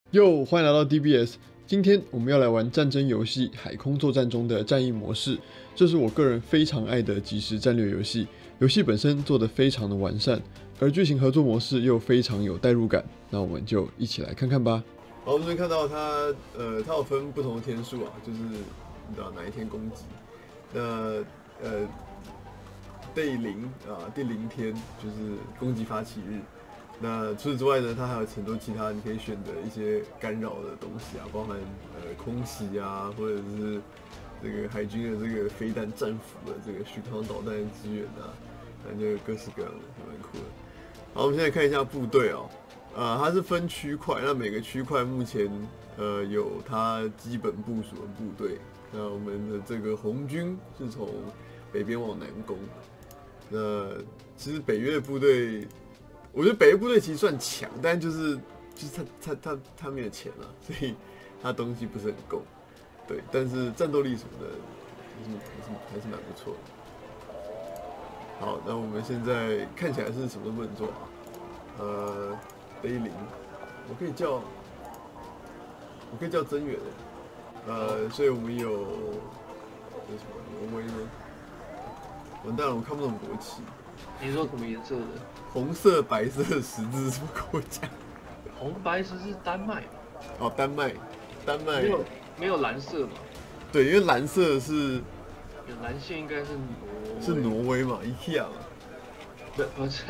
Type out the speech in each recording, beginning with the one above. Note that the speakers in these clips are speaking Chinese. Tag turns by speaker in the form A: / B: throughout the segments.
A: 又欢迎来到 DBS。今天我们要来玩战争游戏《海空作战》中的战役模式，这是我个人非常爱的即时战略游戏。游戏本身做得非常的完善，而剧情合作模式又非常有代入感。那我们就一起来看看吧。好，我们这边看到它有分不同的天数啊，就是你知道哪一天攻击。那第零天就是攻击发起日。那除此之外呢，它还有很多其他你可以选的一些干扰的东西啊，包含空袭啊，或者是这个海军的这个飞弹战斧的这个巡航导弹的支援啊，反正就各式各样的，还蛮酷的。好，我们现在看一下部队哦，它是分区块，那每个区块目前有它基本部署的部队。那我们的这个红军是从北边往南攻，那其实北约的部队。我觉得北约部队其实算强，但就是他没有钱了，所以他东西不是很够。对，但是战斗力什么的，还是蛮不错的。好，那我们现在看起来是什么都不能做啊。碑林，我可以叫增援的。所以我们有这是什么挪威呢？完蛋了，我看不懂国旗。
B: 你说什么颜色的？
A: 红色、白色十字是什么国家？
B: 红白石是丹麦
A: 哦，丹麦
B: 没有蓝色嘛？
A: 对，因为蓝色是
B: 有蓝线应该
A: 是挪威嘛，IKEA 嘛，
B: 对，不是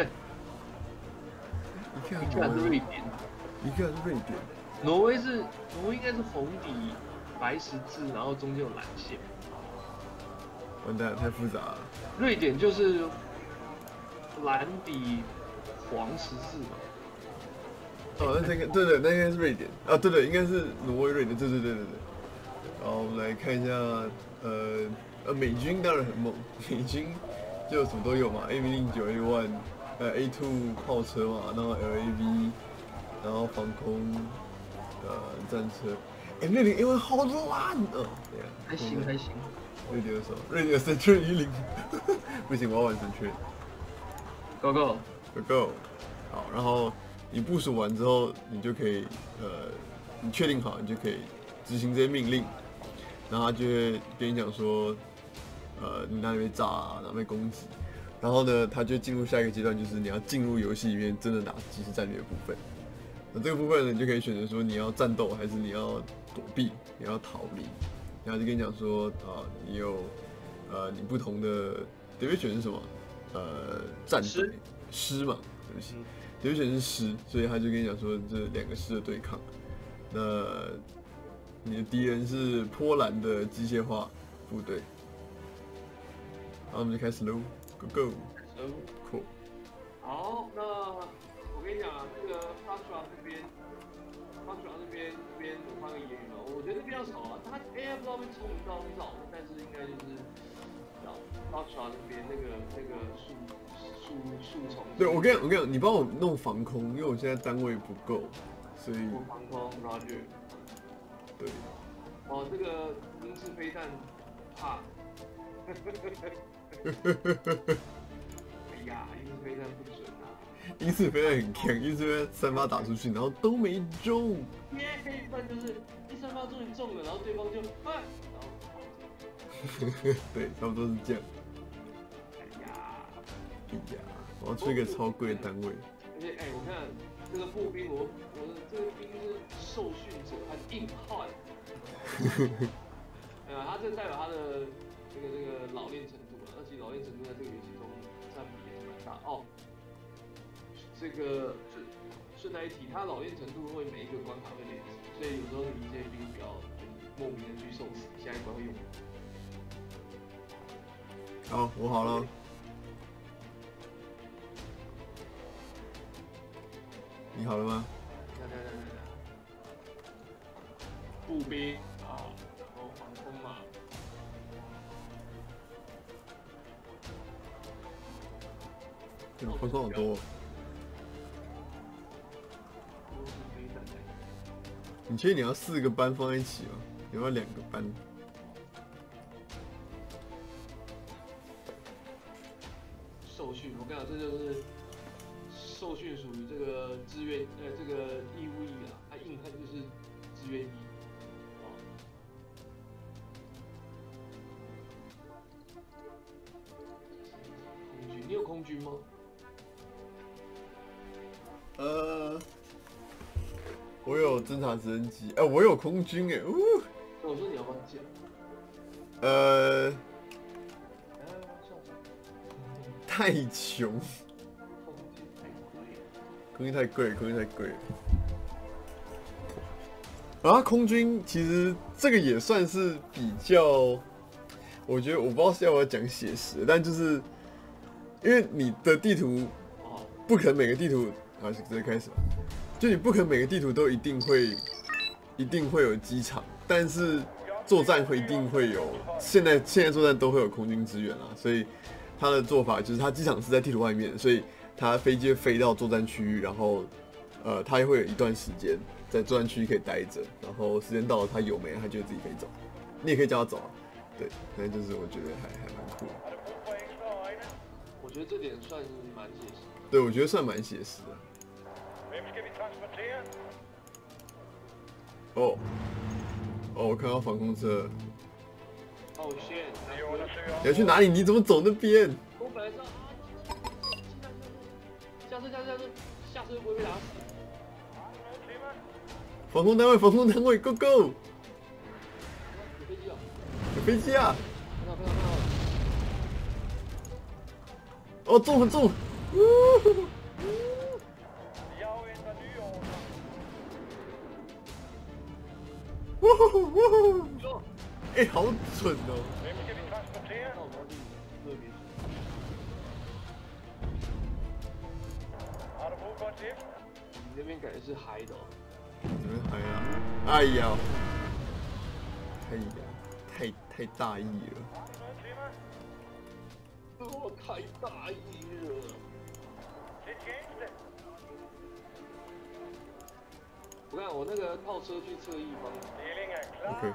A: ，IKEA
B: 是瑞典，
A: ，IKEA 是瑞典。
B: 挪威应该是红底白十字，然后中间有蓝线。
A: 完蛋，太复杂了。
B: 瑞典就是蓝底黄十字嘛。
A: 哦，那对，那应该是瑞典啊，对，应该是挪威、瑞典，对。好，我们来看一下，美军当然很猛，美军就什么都有嘛，AV09、A1，A2 炮车嘛，然后 LAV，然后防空战车，M60 A1 好乱哦，对呀，
B: 还行。
A: 瑞典的时候，瑞典的Century 10，不行，我要玩 Century。
B: Go go。
A: Go。好，然后你部署完之后，你就可以你确定好，你就可以执行这些命令，然后他就会跟你讲说，你哪里被炸啊，哪里被攻击，然后呢，他就进入下一个阶段，就是你要进入游戏里面真的打即时战略的部分。那这个部分呢，你就可以选择说你要战斗，还是你要躲避，你要逃离。然后就跟你讲说，你有你不同的 division 是什么？战队师嘛，对不起，division 是师，所以他就跟你讲说这两个师的对抗。那你的敌人是波兰的机械化部队。好，我们就开始喽 ，Go Go，Cool。
B: 好，那我跟你讲啊，这个巴楚拉这边我发个言语嘛，我觉得比较少啊，他 AI 不知道被聪明到多少，但是应该就是巴楚拉这边那个树丛。
A: 对，我跟你讲，你帮我弄防空，因为我现在单位不够，所以。
B: 防空 Roger。
A: 对。
B: 哦，这个英式飞弹怕。哎呀，英式飞弹不准啊！
A: 英式飞弹很强，英式飞弹3发打出去，然后都没中。
B: 耶，不然就是第3发终于中了，然后对方就然后跑。
A: 对，差不多是这样。
B: 哎呀，
A: 我要出一个超贵的单位。
B: 而且我看这个步兵，我这个兵是受训者，他是硬汉。他这代表他的这个老练程度了，而且老练程度在这个游戏中占比也是蛮大哦。这个顺带一提，他老练程度会每一个关卡会累积，所以有时候你一些兵不要莫名的去受死，下一关会用。
A: 好，我好了。你好了吗？
B: 步兵啊，然后防空嘛。
A: 防空好多。你确定你要4个班放在一起吗？你要2个班？
B: 受训，我跟你讲，这就是受训属于这个志愿，这个义务役啊，他硬汉就是愿意。哦，空军，你有空军吗？
A: 我有侦察直升机，我有空军哎，
B: 那我说你要不要借？
A: 太穷，空军太贵，空军太贵。啊，空军其实这个也算是比较，我觉得我不知道是要不要讲写实，但就是因为你的地图不可能每个地图啊，直接开始吧，就你不可能每个地图都一定会有机场，但是作战一定会有，现在作战都会有空军支援啦，所以他的做法就是他机场是在地图外面，所以他飞机会飞到作战区域，然后他也会有一段时间在作战区域可以待着，然后时间到了他有没他就会自己飞走，你也可以叫他走啊，对，但就是我觉得还蛮酷的。
B: 我觉得这点算是蛮写实。
A: 对，我觉得算蛮写实的。哦，我看到防空车。
B: 哦，shit！
A: 你要去哪里？你怎么走那边？
B: 我本来是下车就不会被打死。
A: 防空单位，Go Go！
B: 有飞机啊！
A: 有飞机啊！
B: 看到。
A: 哦，中很重！哎，好准哦！
B: 你那边感觉是嗨的哦。
A: 你们嗨啊！哎呀，太大意了。
B: 我太大意了。我看我那个套车去侧翼方。
A: OK。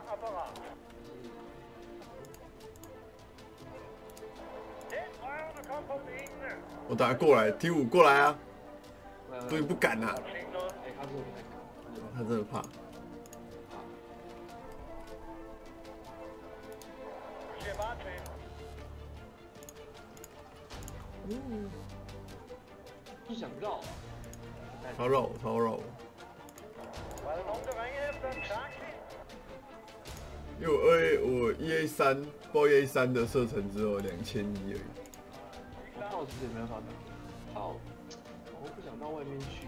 A: 我打过来 ，T5过来啊！终于不敢了。他真的怕。
B: 不想绕。
A: 超绕。因为我 EA3 报 EA3 的射程只有2100而已。
B: 我炮其实也没办法打。好，我不想到外面去。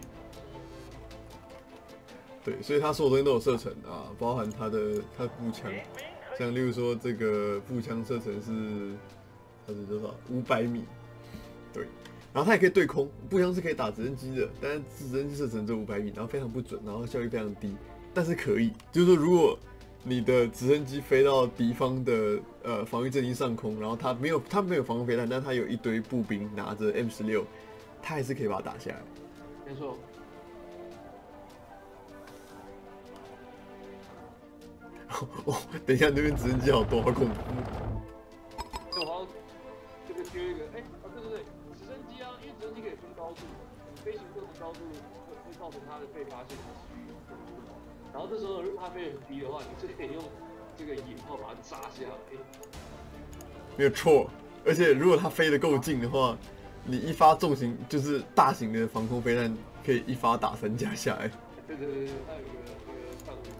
A: 对，所以他所有东西都有射程啊，包含他的步枪，像例如说这个步枪射程它是多少？500米。对，然后它也可以对空，步枪是可以打直升机的，但是直升机射程只有500米，然后非常不准，然后效率非常低，但是可以，就是说如果你的直升机飞到敌方的防御阵地上空，然后它没有防空飞弹，但它有一堆步兵拿着 M16，它还是可以把它打下来。
B: 没错。
A: 哦，等一下，那边直升机好多，好恐怖。
B: 我好像这个丢一个，对，直升机啊，因为直升机可以分高度，飞行过程高度会造成它的被发现的几率。然后这时候如果它飞很低的话，你是可以用这个引炮把它炸下来。
A: 没有错，而且如果它飞得够近的话，你一发重型就是大型的防空飞弹，可以一发打3架下来。
B: 对，它有一个上路。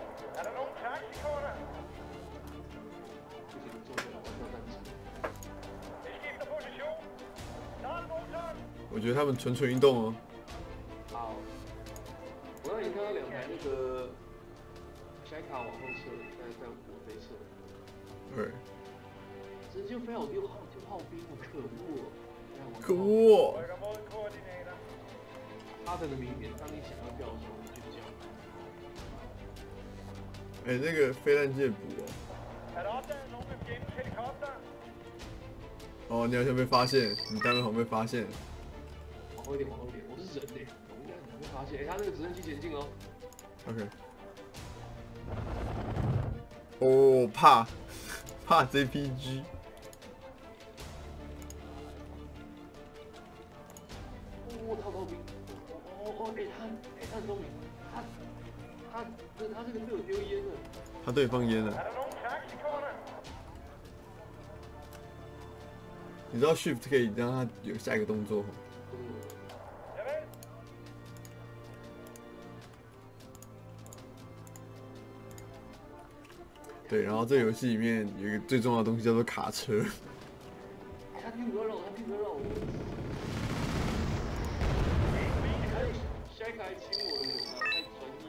A: 我觉得他们蠢运动哦。
B: 好，我让你看到2台那个小卡往后撤，在我飞撤。
A: 对。
B: 直接飞好丢炮兵，可恶！
A: 可恶！
B: 他的明显，当你想要掉的时候，你就叫。
A: 那个飞弹戒捕哦，你好像被发现，你单位好像被发现。
B: 往后一点，我是人类，我应该很会发现。他那个直升机前进哦。
A: OK。哦，怕 JPG。
B: 他炮兵，他很聪明，他他这个队友丢烟了。
A: 他对方烟了。你知道 Shift 可以让他有下一个动作吗？对，然后这个游戏里面有一个最重要的东西叫做卡车。
B: 他屁股要绕，他屁股要绕我。下一个还亲我的人啊，太专业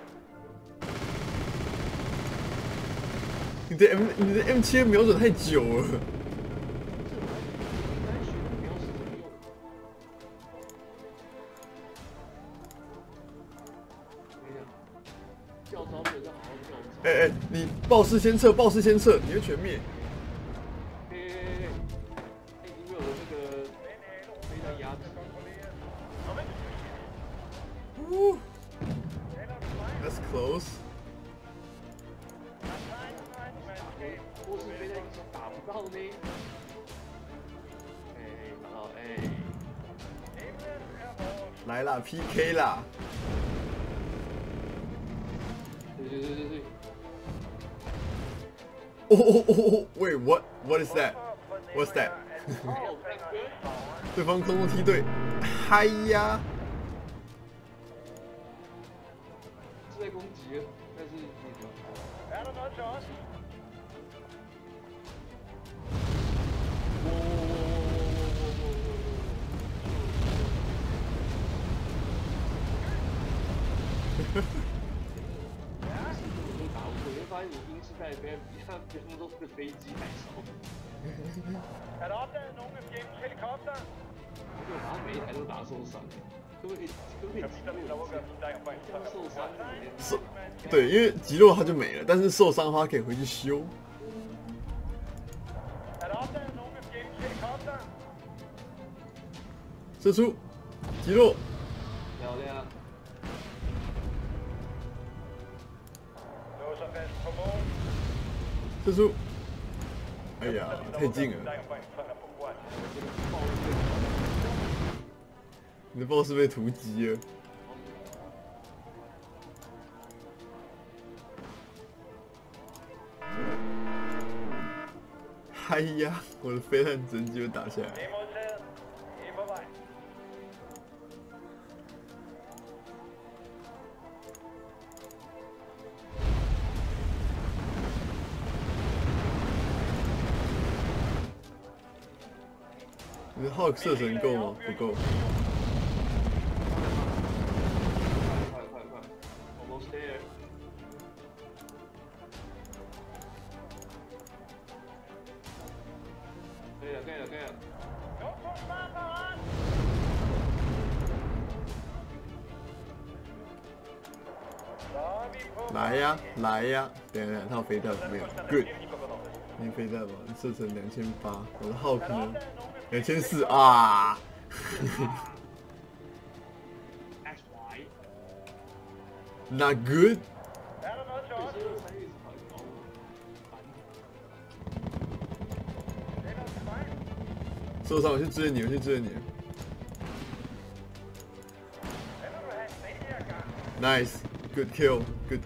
B: 了。
A: 你的 M7 瞄准太久了。你爆势先撤，爆势先撤，你会全灭。
B: 已经有了那个飞弹压制。
A: That's close。
B: 波士飞弹打不到呢。打到
A: 来啦 ，PK 啦。
B: 对。
A: 哦 ，Wait, what is that? What's that? 对方空中梯队，嗨呀！
B: 是在攻击了，但是我会发现你英式带飞比他全部都是飞机还少。而且我把他每一台都打受伤，可不可以受伤？
A: 对，因为击落他就没了，但是受伤的话可以回去修。射出，击落，
B: 漂亮。
A: 射出，哎呀，太近了！你的 BOSS 被突击了。哎呀，我的飞弹整机就打下来。你的 Hawk 射程够吗？不够。
B: 快 ，almost there。可以了。
A: 来呀！等一下，他有飞弹没有 ？Good， 你有飞弹吗？你射程2800，我的 Hawk 呢？2400啊！Not good。受伤，我去支援你。Nice，good kill。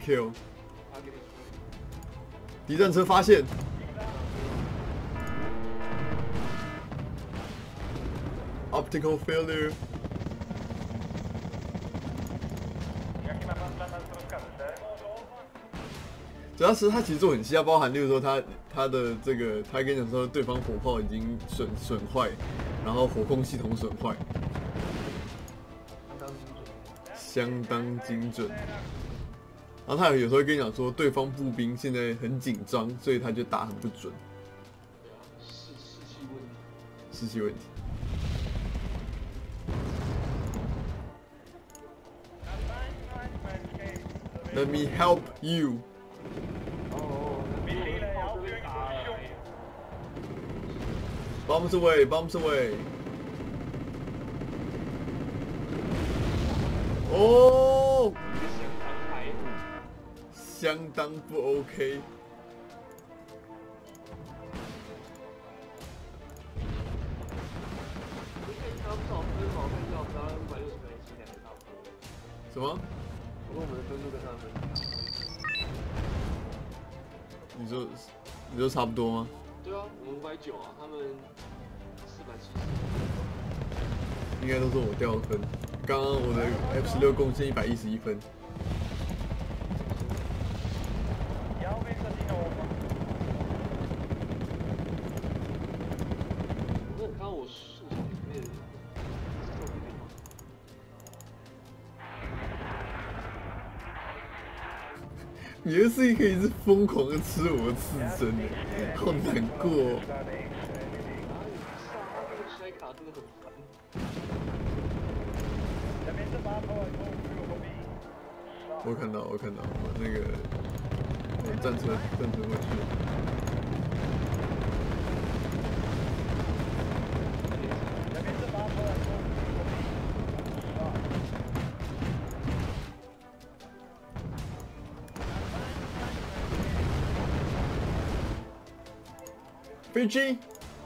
A: 敌战车发现。Optical failure。主要是他其实做很细，包含例如说他的这个，他跟你讲说对方火炮已经损坏，然后火控系统损坏，相当精准。然后他有时候会跟你讲说，对方步兵现在很紧张，所以他就打很不准。士气问题。Let me help you. Bombs away. 哦，相当不 OK。什么？
B: 我们的分数跟他们。
A: 你说差不多吗？
B: 对啊，我们590啊，他们470。
A: 应该都是我掉的分。刚刚我的 F16贡献111分。
B: 我看到我数场里面
A: 你的事情可以是疯狂的吃我的刺身的，好难过哦。
B: 摔卡真的很烦。
A: 我看到，我那个战车过去。飞机。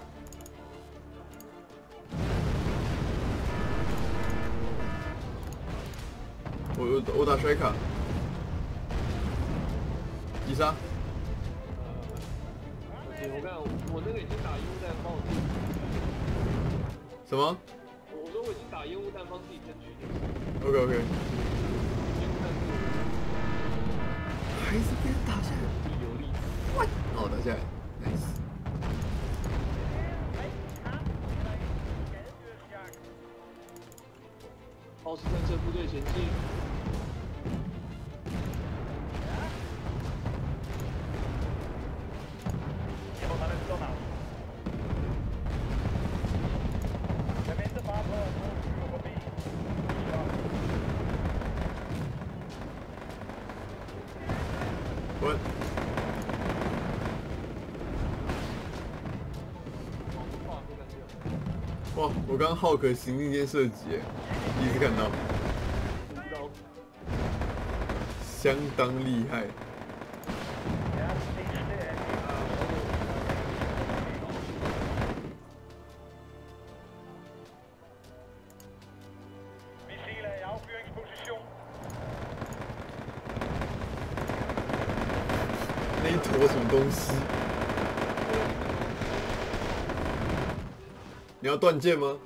A: 我打摔卡，击杀。
B: 我看我那个已经打烟雾弹帮我自己。
A: 什么？
B: 我说我已经打烟雾弹帮自己争取点。
A: OK。
B: 烟雾弹是我。
A: 还是被人打下来。
B: 有力。
A: 哦，打下来 ，nice。
B: 炮式战车部队前进。
A: 哇！我刚浩克行进间射击，第一次看到，相当厉害。那一坨什么东西？你要断剑吗？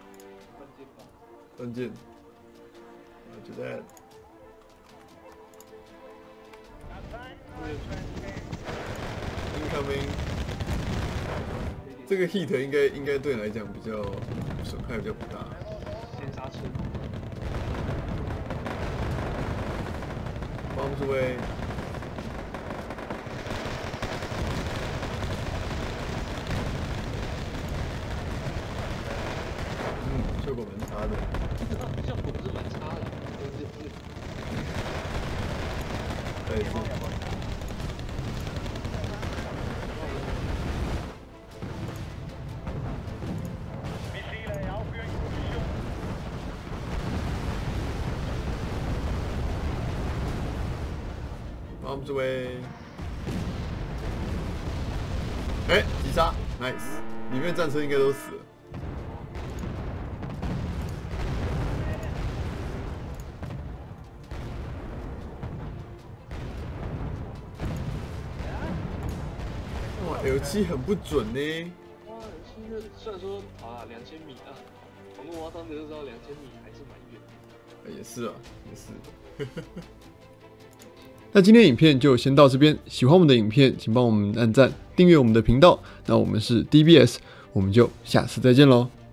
A: 断剑。就在。Incoming。这个 hit 应该对你来讲比较损害比较不大。
B: 先刹车。
A: Bombs away。效果蛮差的。
B: 效果不是蛮差的，
A: 对，是。Bombs away。哎，击杀 ，nice， 里面战车应该都死了。哇 ，L7 很不准呢。
B: 哇，L7虽然说啊2000米啊，网络挖当的就知道2000米还是蛮远的。
A: 也是啊，也是。那今天的影片就先到这边，喜欢我们的影片，请帮我们按赞、订阅我们的频道。那我们是 DBS， 我们就下次再见喽。